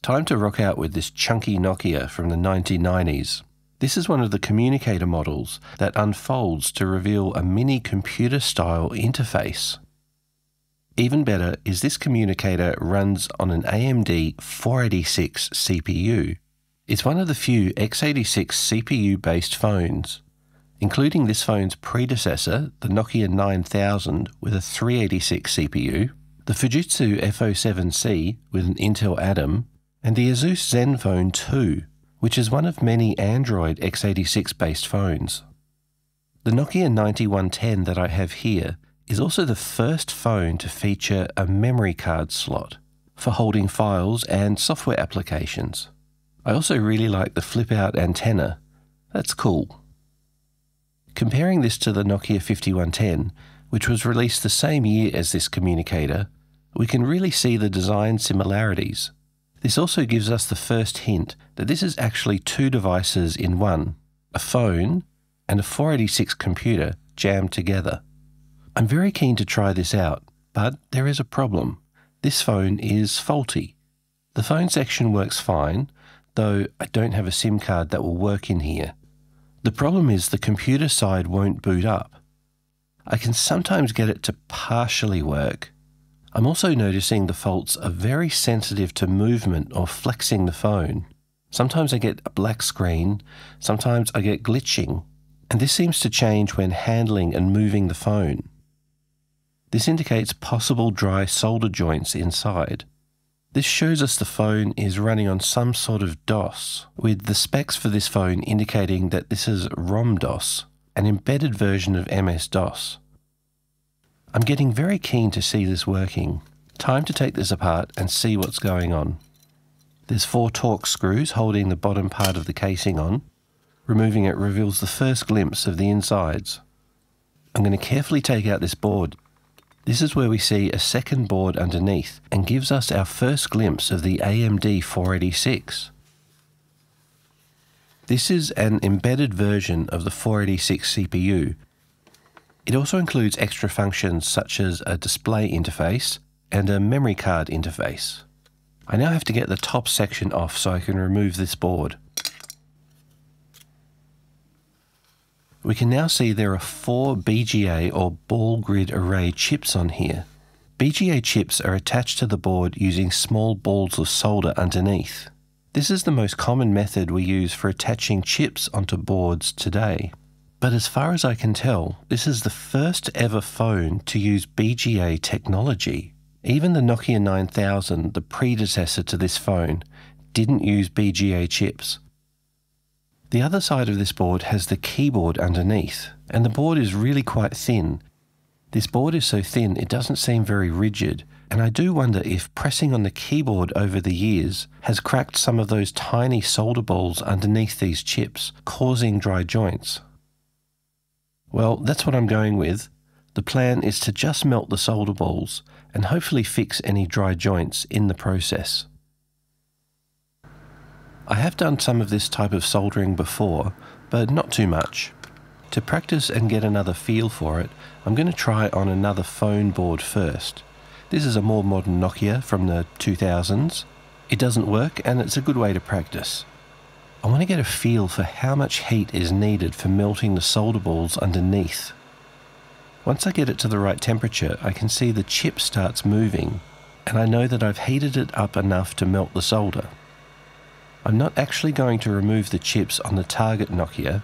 Time to rock out with this chunky Nokia from the 1990s. This is one of the Communicator models that unfolds to reveal a mini computer-style interface. Even better is this Communicator runs on an AMD 486 CPU. It's one of the few x86 CPU-based phones, including this phone's predecessor, the Nokia 9000 with a 386 CPU, the Fujitsu F07C with an Intel Atom, and the Asus Zenfone 2, which is one of many Android x86-based phones. The Nokia 9110 that I have here is also the first phone to feature a memory card slot for holding files and software applications. I also really like the flip-out antenna. That's cool. Comparing this to the Nokia 5110, which was released the same year as this Communicator, we can really see the design similarities. This also gives us the first hint that this is actually two devices in one, a phone and a 486 computer jammed together. I'm very keen to try this out, but there is a problem. This phone is faulty. The phone section works fine, though I don't have a SIM card that will work in here. The problem is the computer side won't boot up. I can sometimes get it to partially work. I'm also noticing the faults are very sensitive to movement or flexing the phone. Sometimes I get a black screen, sometimes I get glitching, and this seems to change when handling and moving the phone. This indicates possible dry solder joints inside. This shows us the phone is running on some sort of DOS, with the specs for this phone indicating that this is ROM-DOS, an embedded version of MS-DOS. I'm getting very keen to see this working. Time to take this apart and see what's going on. There's 4 Torx screws holding the bottom part of the casing on. Removing it reveals the first glimpse of the insides. I'm going to carefully take out this board. This is where we see a second board underneath and gives us our first glimpse of the AMD 486. This is an embedded version of the 486 CPU. It also includes extra functions such as a display interface and a memory card interface. I now have to get the top section off so I can remove this board. We can now see there are 4 BGA or ball grid array chips on here. BGA chips are attached to the board using small balls of solder underneath. This is the most common method we use for attaching chips onto boards today. But as far as I can tell, this is the first ever phone to use BGA technology. Even the Nokia 9000, the predecessor to this phone, didn't use BGA chips. The other side of this board has the keyboard underneath, and the board is really quite thin. This board is so thin it doesn't seem very rigid, and I do wonder if pressing on the keyboard over the years has cracked some of those tiny solder balls underneath these chips, causing dry joints. Well, that's what I'm going with. The plan is to just melt the solder balls and hopefully fix any dry joints in the process. I have done some of this type of soldering before, but not too much. To practice and get another feel for it, I'm going to try on another phone board first. This is a more modern Nokia from the 2000s. It doesn't work and it's a good way to practice. I want to get a feel for how much heat is needed for melting the solder balls underneath. Once I get it to the right temperature, I can see the chip starts moving, and I know that I've heated it up enough to melt the solder. I'm not actually going to remove the chips on the target Nokia.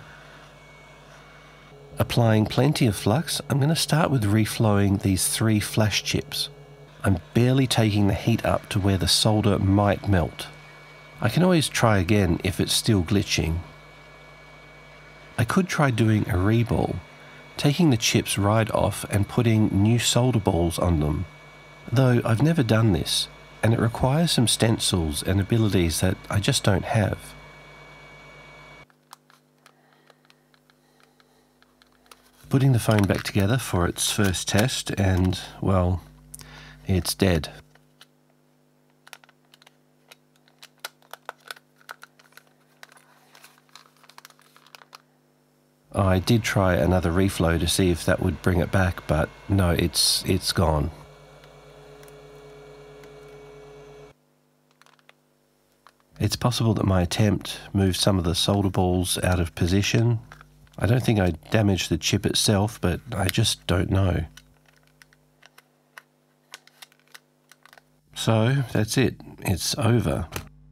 Applying plenty of flux, I'm going to start with reflowing these 3 flash chips. I'm barely taking the heat up to where the solder might melt. I can always try again if it's still glitching. I could try doing a reball, taking the chips right off and putting new solder balls on them, though I've never done this, and it requires some stencils and abilities that I just don't have. Putting the phone back together for its first test and, well, it's dead. I did try another reflow to see if that would bring it back, but no, it's gone. It's possible that my attempt moved some of the solder balls out of position. I don't think I damaged the chip itself, but I just don't know. So that's it. It's over.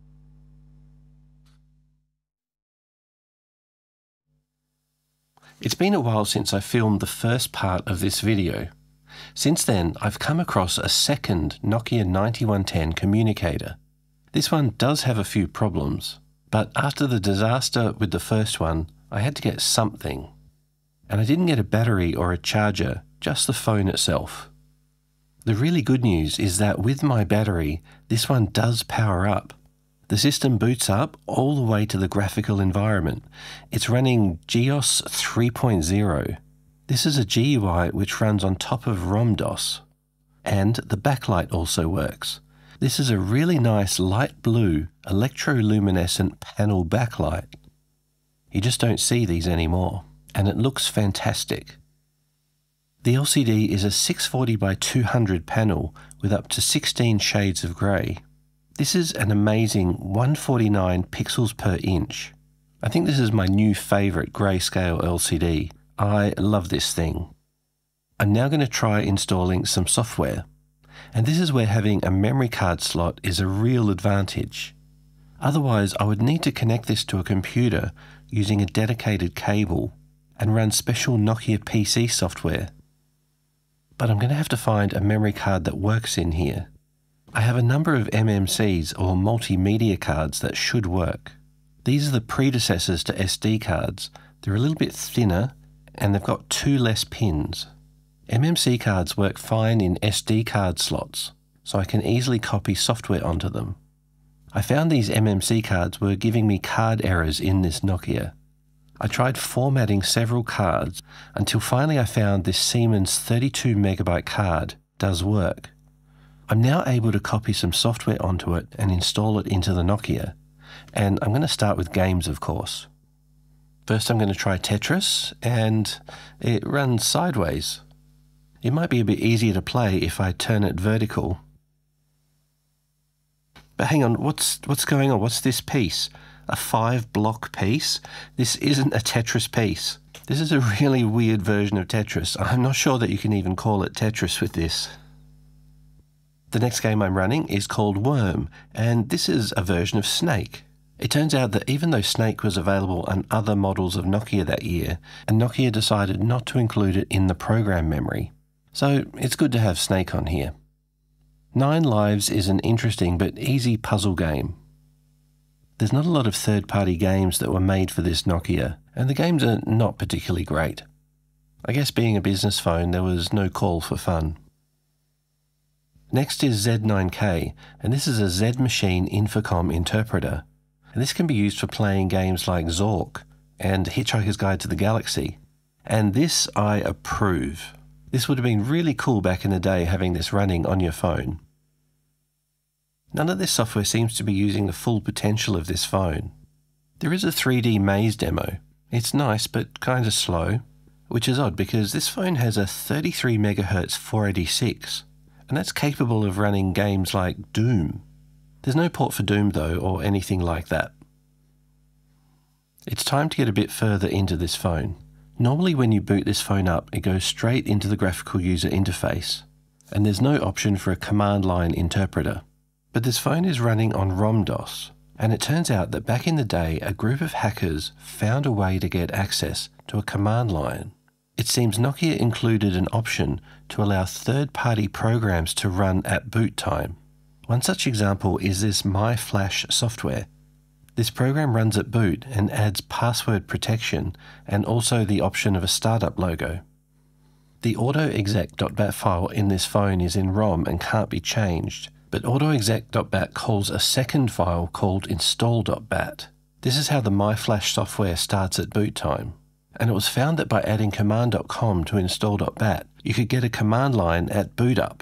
It's been a while since I filmed the first part of this video. Since then, I've come across a second Nokia 9110 communicator. This one does have a few problems, but after the disaster with the first one, I had to get something. And I didn't get a battery or a charger, just the phone itself. The really good news is that with my battery, this one does power up. The system boots up all the way to the graphical environment. It's running GEOS 3.0. This is a GUI which runs on top of ROM-DOS. And the backlight also works. This is a really nice light blue electroluminescent panel backlight. You just don't see these anymore, and it looks fantastic. The LCD is a 640 by 200 panel with up to 16 shades of grey. This is an amazing 149 pixels per inch. I think this is my new favourite greyscale LCD. I love this thing. I'm now going to try installing some software. And this is where having a memory card slot is a real advantage. Otherwise, I would need to connect this to a computer using a dedicated cable and run special Nokia PC software. But I'm going to have to find a memory card that works in here. I have a number of MMCs or multimedia cards that should work. These are the predecessors to SD cards. They're a little bit thinner and they've got 2 less pins. MMC cards work fine in SD card slots, so I can easily copy software onto them. I found these MMC cards were giving me card errors in this Nokia. I tried formatting several cards until finally I found this Siemens 32 megabyte card does work. I'm now able to copy some software onto it and install it into the Nokia, and I'm going to start with games, of course. First I'm going to try Tetris, and it runs sideways. It might be a bit easier to play if I turn it vertical. But hang on, what's going on? What's this piece? A 5-block piece? This isn't a Tetris piece. This is a really weird version of Tetris. I'm not sure that you can even call it Tetris with this. The next game I'm running is called Worm, and this is a version of Snake. It turns out that even though Snake was available on other models of Nokia that year, and Nokia decided not to include it in the program memory. So it's good to have Snake on here. 9 Lives is an interesting but easy puzzle game. There's not a lot of third-party games that were made for this Nokia, and the games are not particularly great. I guess being a business phone, there was no call for fun. Next is Z9K, and this is a Z Machine Infocom interpreter. And this can be used for playing games like Zork and Hitchhiker's Guide to the Galaxy. And this I approve. This would have been really cool back in the day having this running on your phone. None of this software seems to be using the full potential of this phone. There is a 3D maze demo. It's nice but kind of slow, which is odd because this phone has a 33 MHz 486, and that's capable of running games like Doom. There's no port for Doom though, or anything like that. It's time to get a bit further into this phone. Normally when you boot this phone up, it goes straight into the graphical user interface, and there's no option for a command line interpreter. But this phone is running on ROM-DOS, and it turns out that back in the day, a group of hackers found a way to get access to a command line. It seems Nokia included an option to allow third-party programs to run at boot time. One such example is this MyFlash software. This program runs at boot and adds password protection and also the option of a startup logo. The autoexec.bat file in this phone is in ROM and can't be changed, but autoexec.bat calls a second file called install.bat. This is how the MyFlash software starts at boot time. And it was found that by adding command.com to install.bat, you could get a command line at boot up.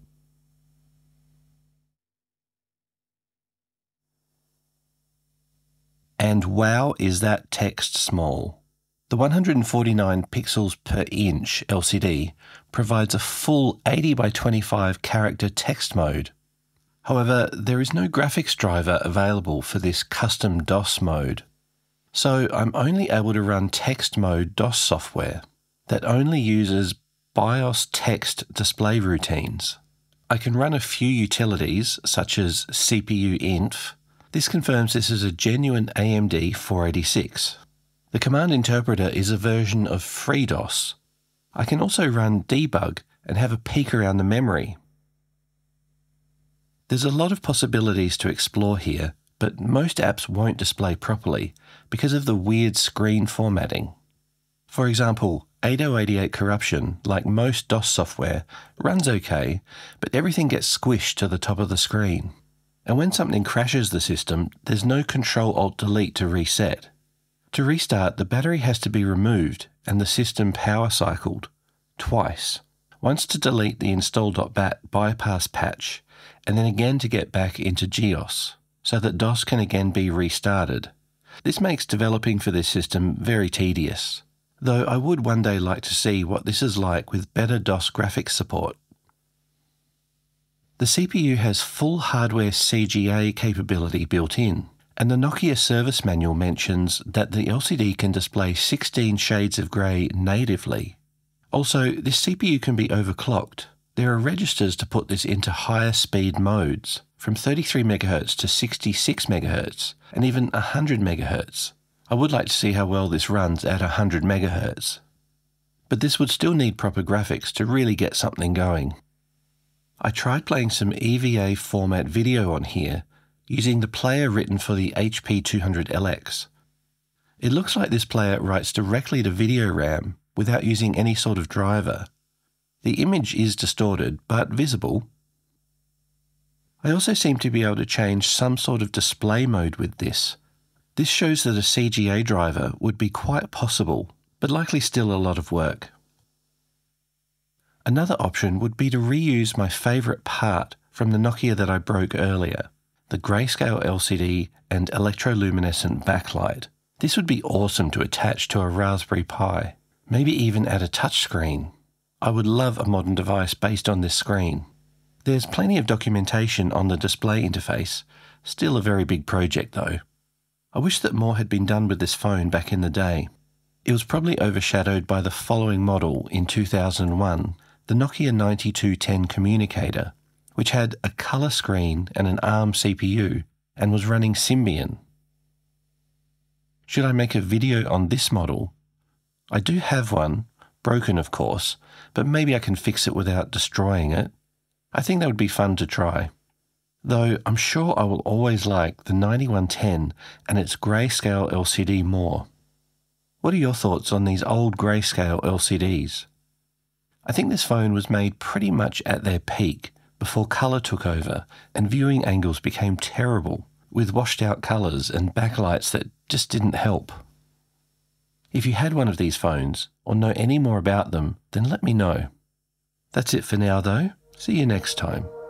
And wow, is that text small. The 149 pixels per inch LCD provides a full 80 by 25 character text mode. However, there is no graphics driver available for this custom DOS mode, so I'm only able to run text mode DOS software that only uses BIOS text display routines. I can run a few utilities such as CPU-inf. This confirms this is a genuine AMD 486. The command interpreter is a version of FreeDOS. I can also run debug and have a peek around the memory. There's a lot of possibilities to explore here, but most apps won't display properly because of the weird screen formatting. For example, 8088 Corruption, like most DOS software, runs okay, but everything gets squished to the top of the screen. And when something crashes the system, there's no Control-Alt-Delete to reset. To restart, the battery has to be removed and the system power cycled twice. Once to delete the install.bat bypass patch, and then again to get back into GEOS, so that DOS can again be restarted. This makes developing for this system very tedious, though I would one day like to see what this is like with better DOS graphics support. The CPU has full hardware CGA capability built in, and the Nokia service manual mentions that the LCD can display 16 shades of grey natively. Also, this CPU can be overclocked. There are registers to put this into higher speed modes, from 33 MHz to 66 MHz, and even 100 MHz. I would like to see how well this runs at 100 MHz. But this would still need proper graphics to really get something going. I tried playing some EVA format video on here, using the player written for the HP200LX. It looks like this player writes directly to video RAM without using any sort of driver. The image is distorted, but visible. I also seem to be able to change some sort of display mode with this. This shows that a CGA driver would be quite possible, but likely still a lot of work. Another option would be to reuse my favourite part from the Nokia that I broke earlier, the greyscale LCD and electroluminescent backlight. This would be awesome to attach to a Raspberry Pi, maybe even add a touchscreen. I would love a modern device based on this screen. There's plenty of documentation on the display interface, still a very big project though. I wish that more had been done with this phone back in the day. It was probably overshadowed by the following model in 2001, the Nokia 9210 Communicator, which had a colour screen and an ARM CPU and was running Symbian. Should I make a video on this model? I do have one, broken of course, but maybe I can fix it without destroying it. I think that would be fun to try. Though I'm sure I will always like the 9110 and its grayscale LCD more. What are your thoughts on these old grayscale LCDs? I think this phone was made pretty much at their peak before colour took over and viewing angles became terrible, with washed out colours and backlights that just didn't help. If you had one of these phones or know any more about them, then let me know. That's it for now though. See you next time.